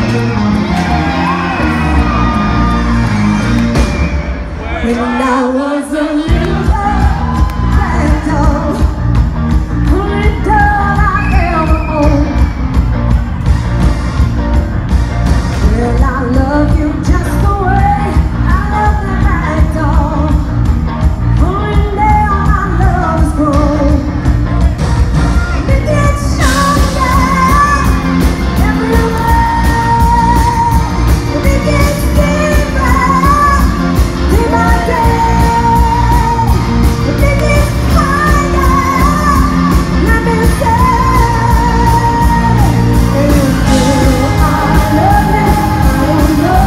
When I was a little black dog, only dog I ever owned. Well, I love you just the way I love the black dog. Only now my love is grown. It gets stronger everywhere. It gets deeper day by day. It gets higher. Let me say, I love you. I don't know.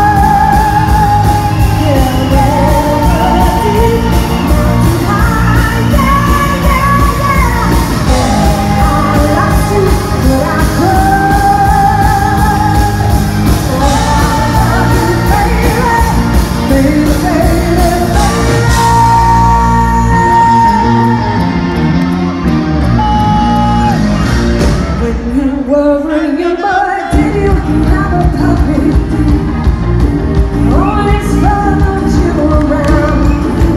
Yeah, yeah, deep, not too high. Yeah, yeah, yeah. I lost you, but I could. Oh, I love you, baby, baby, baby, baby. When you were in your mind, did you have a puppy? Always followed you around.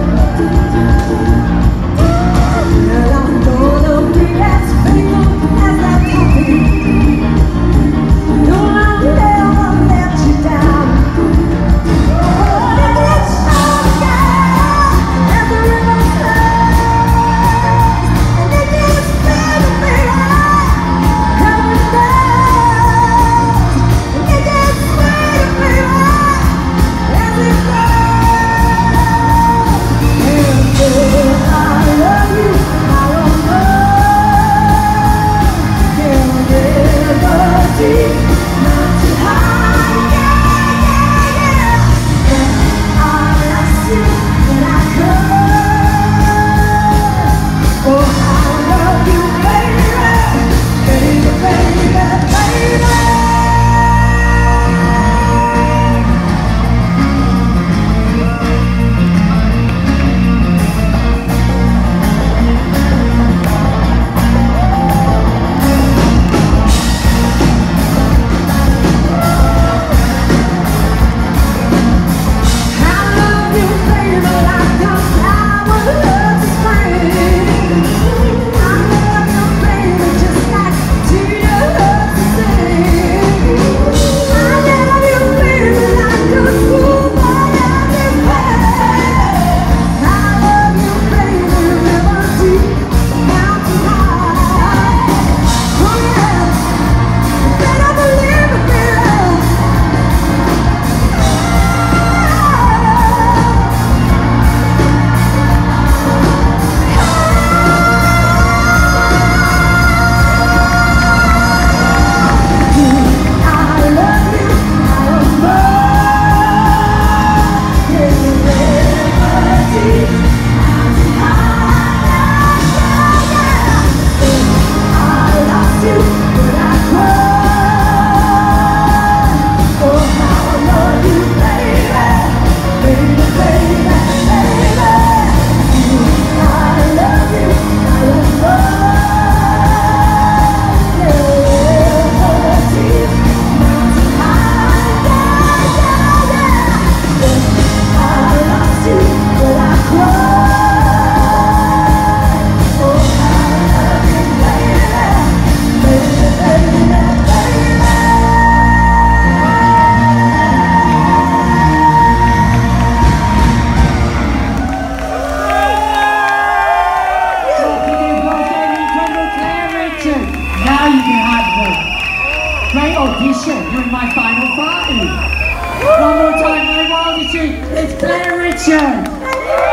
And I'm gonna be as faithful as that puppy. No, I'll never let you down. It gets stronger as the river flows, and it gets better, baby, every day. And it gets sweeter, baby, as it grows. And I love you, I don't know. Yeah, deep, not too high. Yeah, yeah, yeah. I lost you, but I could. Oh, I love you, baby, baby, baby, baby. I love you, baby, like a flower loves spring. I love you, baby, just like Tina loves to sing. I love you, baby, like a schoolboy loves his band. I love you, baby, river deep, mountain high. Oh yeah, you better believe it, baby. I love you, I don't know. Yeah, river deep, mountain high. I lost you, but I could. Oh, how I love you, baby, baby, baby, baby. I love you, I don't know. Yeah, deep, mountain high. Yeah, yeah, yeah. I lost you, but I cried. Oh, I love you, baby, baby, baby, baby. Now you can have her. Great audition. You're in my final five. One more time, my wildest dream. It's Claire Richard.